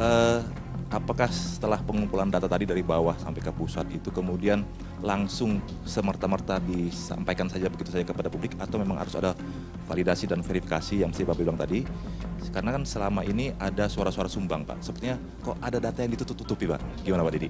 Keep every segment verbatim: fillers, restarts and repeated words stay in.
uh, apakah setelah pengumpulan data tadi dari bawah sampai ke pusat itu kemudian langsung semerta-merta disampaikan saja begitu saja kepada publik, atau memang harus ada validasi dan verifikasi yang si Bapak bilang tadi? Karena kan selama ini ada suara-suara sumbang, Pak. Sepertinya kok ada data yang ditutup-tutupi, Pak. Gimana, Pak Didi?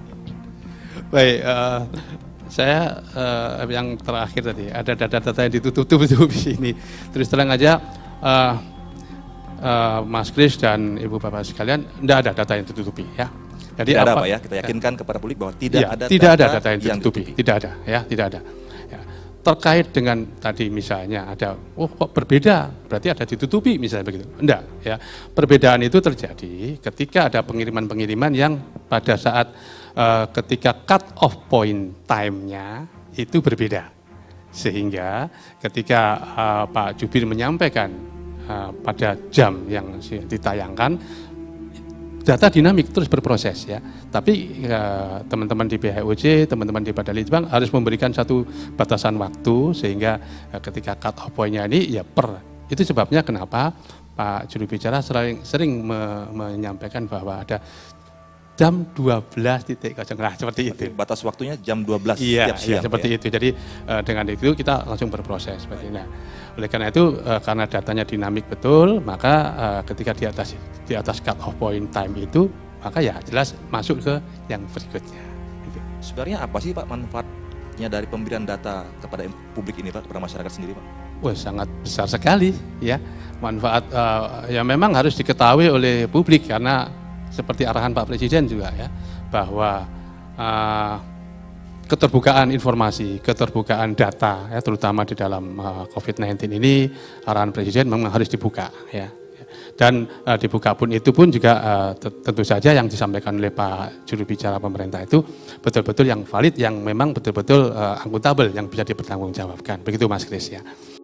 Baik, uh, saya uh, yang terakhir tadi ada data-data yang ditutup-tutupi ini. Terus terang aja, uh, uh, Mas Kris dan Ibu Bapak sekalian, tidak ada data yang ditutupi, ya. Jadi tidak apa, ada, Pak, ya. Kita yakinkan ya. kepada publik bahwa tidak ya, ada tidak data ada data yang ditutupi, yang tidak ada, ya, tidak ada. Ya. Terkait dengan tadi misalnya ada, oh kok berbeda, berarti ada ditutupi misalnya begitu. Enggak, ya. Perbedaan itu terjadi ketika ada pengiriman-pengiriman yang pada saat uh, ketika cut off point time-nya itu berbeda. Sehingga ketika uh, Pak Jubir menyampaikan uh, pada jam yang ditayangkan, data dinamik terus berproses, ya. Tapi teman-teman uh, di B H O J, teman-teman di Balitbang harus memberikan satu batasan waktu sehingga uh, ketika cut off point-nya ini ya per. Itu sebabnya kenapa Pak juru bicara sering, sering me menyampaikan bahwa ada jam dua belas titik nol, nah, seperti itu. Batas waktunya jam dua belas iya, setiap siang. Iya, seperti ya? itu. Jadi uh, dengan itu kita langsung berproses seperti ini. Nah, oleh karena itu uh, karena datanya dinamik betul, maka uh, ketika di atas di atas cut off point time itu, maka ya jelas masuk ke yang berikutnya. Gitu. Sebenarnya apa sih, Pak, manfaatnya dari pemberian data kepada publik ini, Pak, kepada masyarakat sendiri, Pak? Wah, sangat besar sekali, ya. Manfaat uh, yang memang harus diketahui oleh publik karena seperti arahan Pak Presiden juga, ya, bahwa uh, keterbukaan informasi, keterbukaan data, ya, terutama di dalam uh, COVID sembilan belas ini, arahan Presiden memang harus dibuka, ya. Dan uh, dibuka pun itu pun juga uh, tentu saja yang disampaikan oleh Pak juru bicara pemerintah itu betul-betul yang valid, yang memang betul-betul uh, akuntabel, yang bisa dipertanggungjawabkan. Begitu Mas Kris, ya.